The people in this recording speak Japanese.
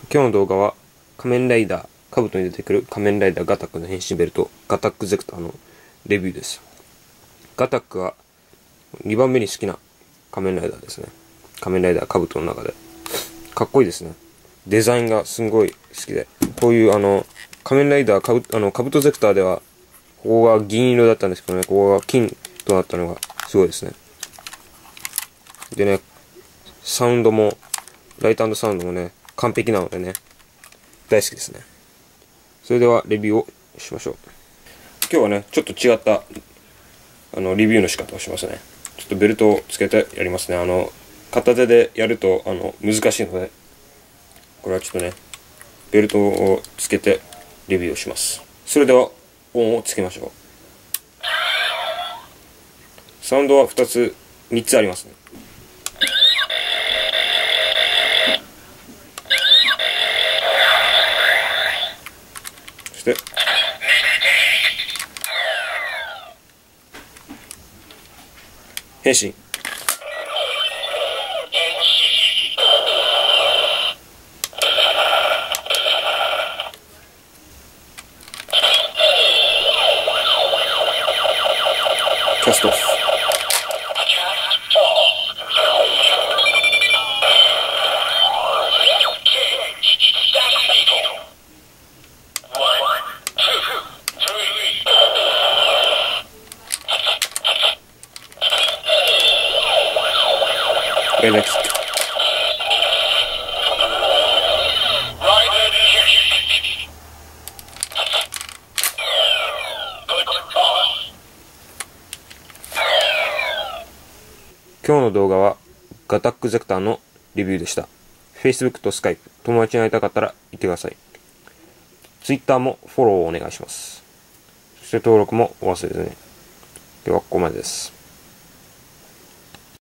今日の動画は仮面ライダーカブトに出てくる仮面ライダーガタックの変身ベルトガタックゼクターのレビューです。ガタックは2番目に好きな仮面ライダーですね。仮面ライダーカブトの中でかっこいいですね。デザインがすごい好きで、こういう仮面ライダーカブトゼクターではここが銀色だったんですけどね、ここが金となったのがすごいですね。でね、サウンドもライト&サウンドもね完璧なのでね、大好きですね。それではレビューをしましょう。今日はねちょっと違ったレビューの仕方をしますね。ちょっとベルトをつけてやりますね。片手でやると難しいので、これはちょっとねベルトをつけてレビューをします。それでは音をつけましょう。サウンドは3つありますね。そして変身。キャストオフ。レーダーキック。今日の動画はガタックゼクターのレビューでした。Facebook と Skype、友達になりたかったら言ってください。Twitter もフォローをお願いします。そして登録もお忘れずに。今日はここまでです。